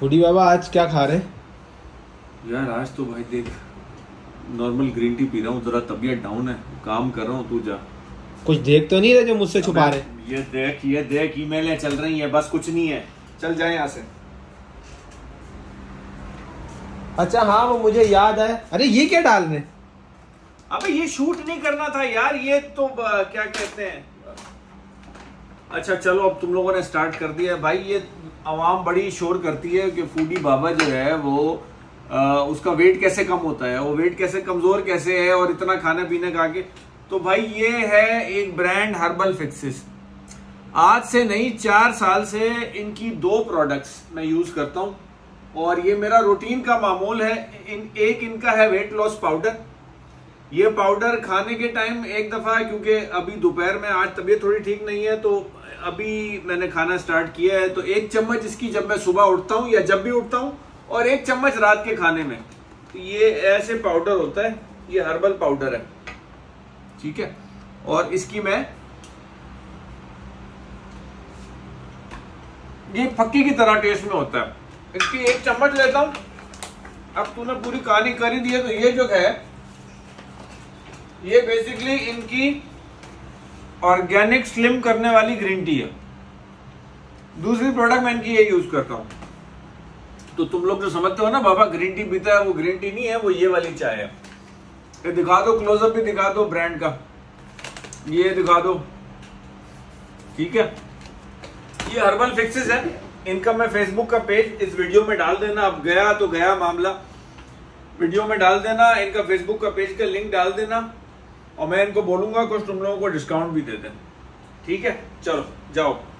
Foodie बाबा आज क्या खा रहे? यार आज तो भाई देख, नॉर्मल ग्रीन टी पी रहा हूँ, जरा तबीयत डाउन है, काम कर रहा हूँ। तू जा। कुछ देख तो नहीं रहे जो मुझसे छुपा रहे? ये देख ईमेलें चल रही हैं, बस कुछ नहीं है। चल जाए यहाँ से। अच्छा हाँ, वो मुझे याद है। अरे ये क्या डाल रहे? अबे ये शूट नहीं करना था यार, ये तो क्या कहते हैं। अच्छा चलो, अब तुम लोगों ने स्टार्ट कर दिया भाई। ये आवाम बड़ी शोर करती है कि फूडी बाबा जो है वो उसका वेट कैसे कम होता है, वो वेट कैसे कमजोर कैसे है और इतना खाने पीने का आगे। तो भाई ये है एक ब्रांड हर्बल फिक्सेस। आज से नहीं 4 साल से इनकी 2 प्रोडक्ट्स मैं यूज करता हूं और ये मेरा रूटीन का मामूल है। एक इनका है वेट लॉस पाउडर। ये पाउडर खाने के टाइम एक दफा, क्योंकि अभी दोपहर में आज तबीयत थोड़ी ठीक नहीं है तो अभी मैंने खाना स्टार्ट किया है, तो 1 चम्मच इसकी जब मैं सुबह उठता हूँ या जब भी उठता हूँ, और 1 चम्मच रात के खाने में। तो ये ऐसे पाउडर होता है, ये हर्बल पाउडर है, ठीक है। और इसकी मैं ये फक्की की तरह टेस्ट में होता है। इसकी 1 चम्मच लेता हूं। अब तूने पूरी कहानी कर ही दी है, तो ये जो है ये बेसिकली इनकी ऑर्गेनिक स्लिम करने वाली ग्रीन टी है। दूसरी प्रोडक्ट मैं इनकी ये यूज करता हूं। तो तुम लोग जो समझते हो ना बाबा ग्रीन टी पीता है, वो ग्रीन टी नहीं है, वो ये वाली चाय है। ये दिखा दो, क्लोजअप भी दिखा दो ब्रांड का, ये दिखा दो, ठीक है। ये हर्बल फिक्सेस है। इनका मैं फेसबुक का पेज इस वीडियो में डाल देना। अब गया तो गया मामला, वीडियो में डाल देना। इनका फेसबुक का पेज का लिंक डाल देना और मैं इनको बोलूंगा कुछ तुम लोगों को डिस्काउंट भी दे दें, ठीक है। चलो जाओ।